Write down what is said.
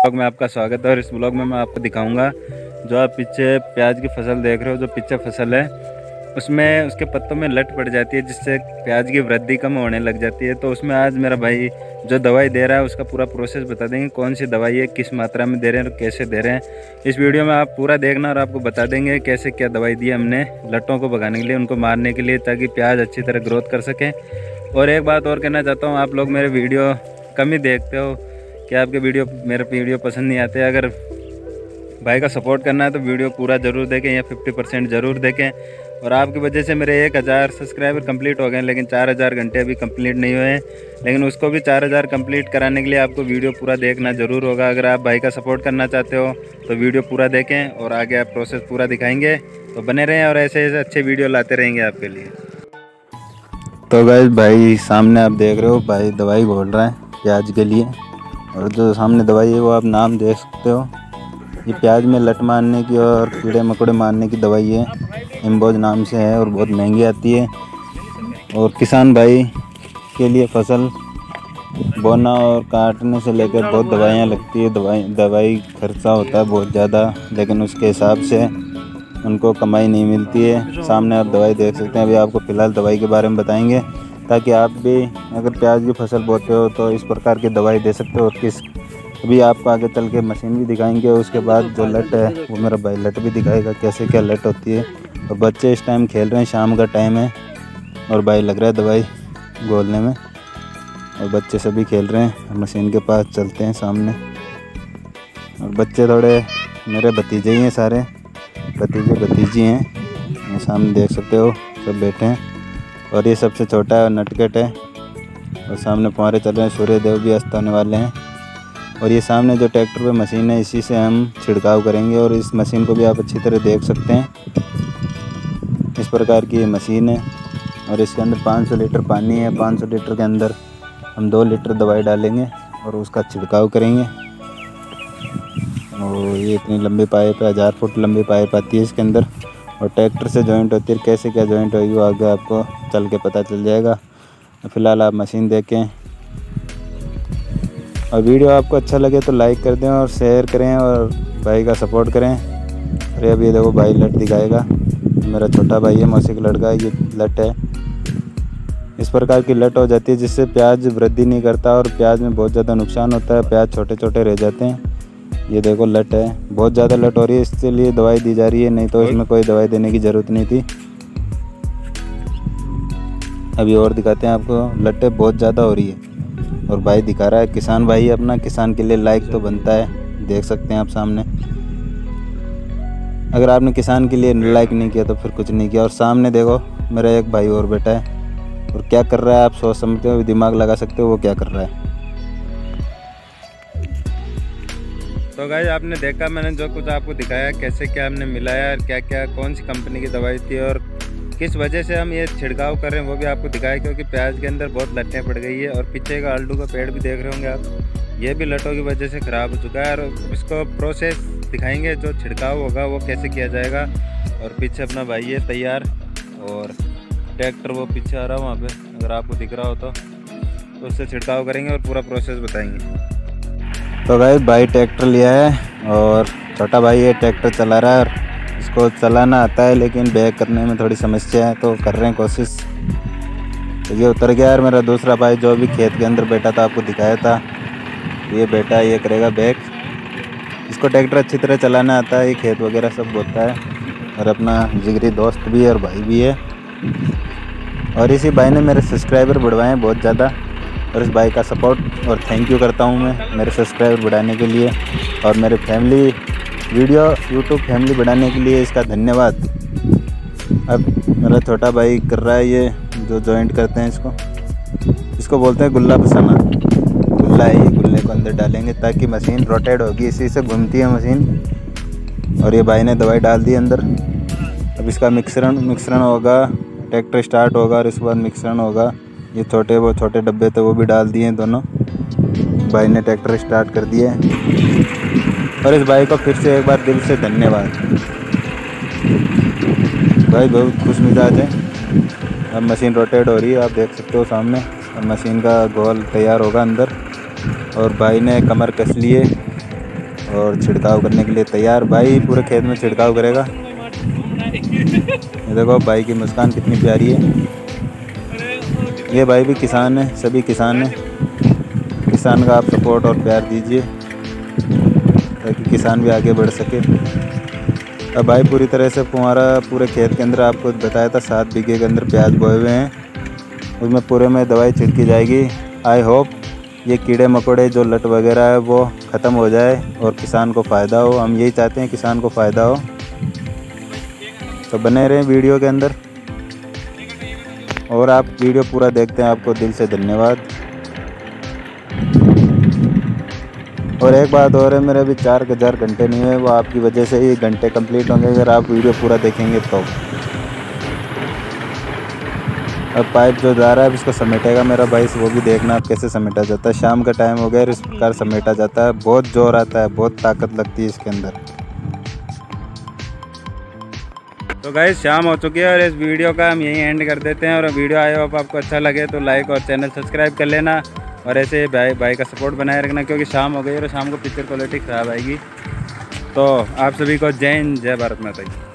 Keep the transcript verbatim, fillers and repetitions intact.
Blog में आपका स्वागत है। और इस ब्लॉग में मैं आपको दिखाऊंगा जो आप पीछे प्याज की फसल देख रहे हो, जो पीछे फसल है उसमें उसके पत्तों में लट पड़ जाती है, जिससे प्याज की वृद्धि कम होने लग जाती है। तो उसमें आज मेरा भाई जो दवाई दे रहा है उसका पूरा प्रोसेस बता देंगे, कौन सी दवाई है, किस मात्रा में दे रहे हैं और कैसे दे रहे हैं। इस वीडियो में आप पूरा देखना और आपको बता देंगे कैसे क्या दवाई दी हमने लट्टों को भगाने के लिए, उनको मारने के लिए, ताकि प्याज अच्छी तरह ग्रोथ कर सकें। और एक बात और कहना चाहता हूँ, आप लोग मेरे वीडियो कम ही देखते हो कि आपके वीडियो मेरे वीडियो पसंद नहीं आते। अगर भाई का सपोर्ट करना है तो वीडियो पूरा ज़रूर देखें या फिफ्टी परसेंट ज़रूर देखें। और आपकी वजह से मेरे एक हज़ार सब्सक्राइबर कंप्लीट हो गए, लेकिन चार हज़ार घंटे अभी कंप्लीट नहीं हुए हैं। लेकिन उसको भी चार हज़ार कंप्लीट कराने के लिए आपको वीडियो पूरा देखना ज़रूर होगा। अगर आप भाई का सपोर्ट करना चाहते हो तो वीडियो पूरा देखें और आगे आप प्रोसेस पूरा दिखाएंगे, तो बने रहें और ऐसे ऐसे अच्छे वीडियो लाते रहेंगे आपके लिए। तो गाइस, भाई सामने आप देख रहे हो, भाई दवाई घोल रहा है प्याज के लिए। और जो सामने दवाई है वो आप नाम देख सकते हो, ये प्याज में लट मारने की और कीड़े मकोड़े मारने की दवाई है, इम्बोज नाम से है और बहुत महंगी आती है। और किसान भाई के लिए फसल बोना और काटने से लेकर बहुत दवाइयाँ लगती है, दवाई दवाई खर्चा होता है बहुत ज़्यादा, लेकिन उसके हिसाब से उनको कमाई नहीं मिलती है। सामने आप दवाई देख सकते हैं। अभी आपको फ़िलहाल दवाई के बारे में बताएंगे, ताकि आप भी अगर प्याज की फसल बोते हो तो इस प्रकार की दवाई दे सकते हो। और किस अभी आपको आगे चल के मशीन भी दिखाएंगे, उसके बाद जो लट है वो मेरा भाई लट भी दिखाएगा कैसे क्या लट होती है। और बच्चे इस टाइम खेल रहे हैं, शाम का टाइम है और भाई लग रहा है दवाई घोलने में, और बच्चे सभी खेल रहे हैं। मशीन के पास चलते हैं सामने। और बच्चे थोड़े मेरे भतीजे ही हैं, सारे भतीजे भतीजी हैं, ये सामने देख सकते हो सब बैठे हैं। और ये सबसे छोटा है, नटखट है। और सामने फुहारे चल रहे हैं, सूर्य देव भी अस्त होने वाले हैं। और ये सामने जो ट्रैक्टर पे मशीन है, इसी से हम छिड़काव करेंगे। और इस मशीन को भी आप अच्छी तरह देख सकते हैं, इस प्रकार की ये मशीन है। और इसके अंदर पाँच सौ लीटर पानी है, पाँच सौ लीटर के अंदर हम दो लीटर दवाई डालेंगे और उसका छिड़काव करेंगे। और ये इतनी लंबी पाइप है, हज़ार फुट लंबी पाइप आती है इसके अंदर। और ट्रैक्टर से जॉइंट होती है, कैसे क्या जॉइंट होगी वो आगे आपको चल के पता चल जाएगा। फ़िलहाल आप मशीन देखें। और वीडियो आपको अच्छा लगे तो लाइक कर दें और शेयर करें और भाई का सपोर्ट करें। अरे अभी देखो भाई लट दिखाएगा, मेरा छोटा भाई है, मौसी का लड़का है, ये लट है। इस प्रकार की लट हो जाती है जिससे प्याज वृद्धि नहीं करता और प्याज में बहुत ज़्यादा नुकसान होता है, प्याज छोटे छोटे रह जाते हैं। ये देखो लट है, बहुत ज़्यादा लट हो रही है, इसलिए दवाई दी जा रही है, नहीं तो इसमें कोई दवाई देने की ज़रूरत नहीं थी। अभी और दिखाते हैं आपको, लटें बहुत ज़्यादा हो रही है और भाई दिखा रहा है। किसान भाई अपना, किसान के लिए लाइक तो बनता है, देख सकते हैं आप सामने। अगर आपने किसान के लिए लाइक नहीं किया तो फिर कुछ नहीं किया। और सामने देखो मेरा एक भाई और बैठा है, और क्या कर रहा है आप सोच समझते हो, दिमाग लगा सकते हो वो क्या कर रहा है। तो गाइस, आपने देखा मैंने जो कुछ आपको दिखाया, कैसे क्या हमने मिलाया और क्या क्या कौन सी कंपनी की दवाई थी और किस वजह से हम ये छिड़काव कर रहे हैं वो भी आपको दिखाया। क्योंकि प्याज के अंदर बहुत लटें पड़ गई है। और पीछे का आलू का पेड़ भी देख रहे होंगे आप, ये भी लटों की वजह से ख़राब हो चुका है। और इसको प्रोसेस दिखाएंगे, जो छिड़काव होगा वो कैसे किया जाएगा। और पीछे अपना भाई है तैयार, और ट्रैक्टर वो पीछे आ रहा है वहाँ पे, अगर आपको दिख रहा हो तो, तो उससे छिड़काव करेंगे और पूरा प्रोसेस बताएंगे। तो भाई भाई ट्रैक्टर लिया है और छोटा भाई ये ट्रैक्टर चला रहा है। और इसको चलाना आता है लेकिन बैक करने में थोड़ी समस्या है, तो कर रहे हैं कोशिश। तो ये उतर गया। और मेरा दूसरा भाई जो भी खेत के अंदर बैठा था, आपको दिखाया था, ये बैठा है, ये करेगा बैक। इसको ट्रैक्टर अच्छी तरह चलाना आता है, ये खेत वगैरह सब बोता है। और अपना जिगरी दोस्त भी है और भाई भी है। और इसी भाई ने मेरे सब्सक्राइबर बढ़वाए हैं बहुत ज़्यादा, और इस भाई का सपोर्ट और थैंक यू करता हूँ मैं मेरे सब्सक्राइबर बढ़ाने के लिए और मेरे फैमिली वीडियो यूट्यूब फैमिली बढ़ाने के लिए, इसका धन्यवाद। अब मेरा छोटा भाई कर रहा है ये जो जॉइंट करते हैं, इसको इसको बोलते हैं गुल्ला फसाना। गुल्ला है ये, गुल्ले को अंदर डालेंगे ताकि मशीन रोटेट होगी, इसी से घूमती है मशीन। और ये भाई ने दवाई डाल दी अंदर। अब इसका मिश्रण मिश्रण होगा, ट्रैक्टर स्टार्ट होगा और इसके बाद मिश्रण होगा। ये छोटे वो छोटे डब्बे थे वो भी डाल दिए दोनों, भाई ने ट्रैक्टर स्टार्ट कर दिया है। और इस भाई को फिर से एक बार दिल से धन्यवाद। भाई बहुत खुश मिजाज है। अब मशीन रोटेट हो रही है, आप देख सकते हो सामने। और मशीन का गोल तैयार होगा अंदर। और भाई ने कमर कस लिए और छिड़काव करने के लिए तैयार। भाई पूरे खेत में छिड़काव करेगा। ये देखो भाई की मुस्कान कितनी प्यारी है। ये भाई भी किसान है, सभी किसान हैं। किसान का आप सपोर्ट और प्यार दीजिए ताकि किसान भी आगे बढ़ सके। अब भाई पूरी तरह से हमारा पूरे खेत के अंदर आपको बताया था सात बीघे के अंदर प्याज बोए हुए हैं, उसमें पूरे में दवाई छिड़की जाएगी। आई होप ये कीड़े मकोड़े जो लट वगैरह है वो ख़त्म हो जाए और किसान को फ़ायदा हो। हम यही चाहते हैं किसान को फ़ायदा हो, तो बने रहें वीडियो के अंदर। और आप वीडियो पूरा देखते हैं, आपको दिल से धन्यवाद। और एक बात और है, मेरे अभी चार हज़ार घंटे नहीं हुए, वो आपकी वजह से ही घंटे कंप्लीट होंगे अगर आप वीडियो पूरा देखेंगे तो। अब पाइप जो जा रहा है इसको समेटेगा मेरा भाई, वो भी देखना आप कैसे समेटा जाता है। शाम का टाइम हो गया, इस प्रकार समेटा जाता है। बहुत जोर आता है, बहुत ताकत लगती है इसके अंदर। तो गाइस शाम हो चुकी है और इस वीडियो का हम यहीं एंड कर देते हैं। और वीडियो आए हो आपको अच्छा लगे तो लाइक और चैनल सब्सक्राइब कर लेना और ऐसे भाई भाई का सपोर्ट बनाए रखना, क्योंकि शाम हो गई और शाम को पिक्चर क्वालिटी ख़राब आएगी। तो आप सभी को जय हिंद, जय भारत माता की।